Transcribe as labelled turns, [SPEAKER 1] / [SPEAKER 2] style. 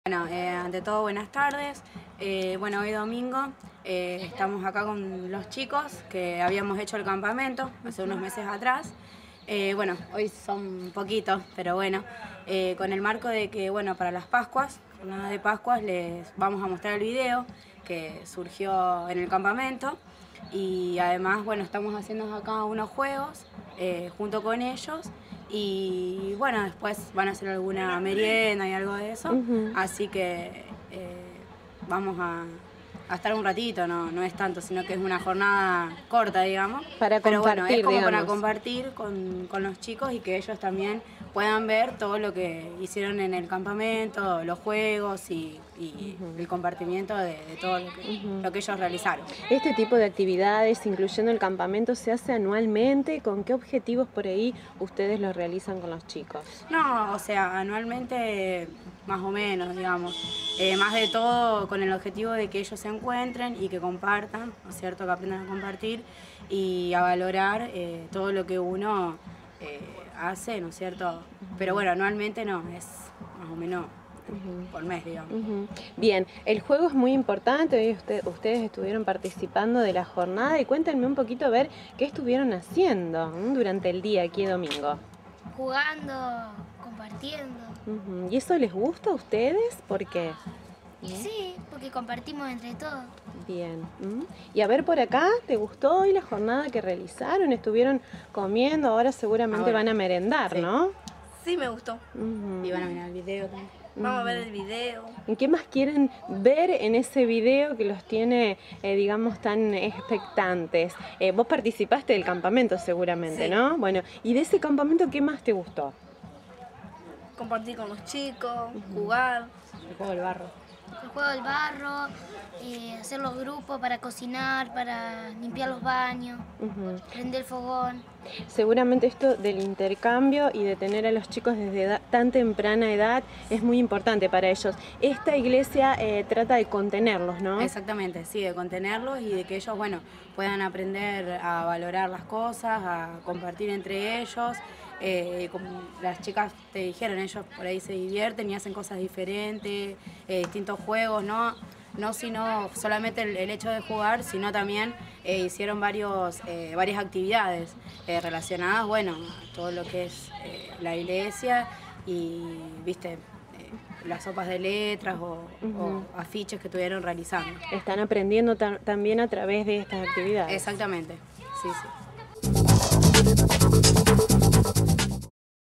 [SPEAKER 1] Bueno, ante todo buenas tardes. Bueno, hoy domingo estamos acá con los chicos que habíamos hecho el campamento hace unos meses atrás. Bueno, hoy son poquitos, pero bueno, con el marco de que, bueno, para las Pascuas, jornada de Pascuas, les vamos a mostrar el video que surgió en el campamento y además, bueno, estamos haciendo acá unos juegos junto con ellos. Y bueno, después van a hacer alguna merienda y algo de eso. Así que vamos a estar un ratito, no es tanto, sino que es una jornada corta, digamos. Pero bueno, es como para compartir con los chicos y que ellos también puedan ver todo lo que hicieron en el campamento, los juegos y el compartimiento de todo lo que ellos realizaron.
[SPEAKER 2] Este tipo de actividades, incluyendo el campamento, ¿se hace anualmente? ¿Con qué objetivos por ahí ustedes lo realizan con los chicos?
[SPEAKER 1] No, o sea, anualmente más o menos, digamos. Más de todo con el objetivo de que ellos se encuentren y que compartan, ¿no es cierto? Que aprendan a compartir y a valorar todo lo que uno hace, ¿no es cierto? Pero bueno, anualmente no, es más o menos por mes, digamos.
[SPEAKER 2] Bien, el juego es muy importante, hoy ustedes estuvieron participando de la jornada y cuéntenme un poquito a ver qué estuvieron haciendo durante el día aquí domingo.
[SPEAKER 3] Jugando, compartiendo.
[SPEAKER 2] ¿Y eso les gusta a ustedes? ¿Por qué?
[SPEAKER 3] Sí, porque compartimos entre todos.
[SPEAKER 2] Bien. Y a ver por acá, ¿te gustó hoy la jornada que realizaron? Estuvieron comiendo, ahora seguramente van a merendar,
[SPEAKER 1] sí.
[SPEAKER 2] ¿no?
[SPEAKER 4] Sí, me gustó.
[SPEAKER 1] Y van a mirar el video también.
[SPEAKER 4] Vamos a ver el video.
[SPEAKER 2] ¿Y qué más quieren ver en ese video que los tiene, digamos, tan expectantes? Vos participaste del campamento seguramente,
[SPEAKER 4] Sí.
[SPEAKER 2] ¿no? Bueno, ¿y de ese campamento qué más te gustó?
[SPEAKER 4] Compartir con los chicos, jugar.
[SPEAKER 1] El juego del barro.
[SPEAKER 3] El juego del barro, hacer los grupos para cocinar, para limpiar los baños, prender el fogón.
[SPEAKER 2] Seguramente esto del intercambio y de tener a los chicos desde tan temprana edad es muy importante para ellos. Esta iglesia trata de contenerlos, ¿no?
[SPEAKER 1] Exactamente, sí, de contenerlos y de que ellos, bueno, puedan aprender a valorar las cosas, a compartir entre ellos. Como las chicas te dijeron, ellos por ahí se divierten y hacen cosas diferentes, distintos juegos, no sino solamente el hecho de jugar, sino también hicieron varias actividades relacionadas, bueno, a todo lo que es la iglesia y, viste, las sopas de letras o afiches que estuvieron realizando.
[SPEAKER 2] Están aprendiendo también a través de estas actividades.
[SPEAKER 1] Exactamente, sí, sí.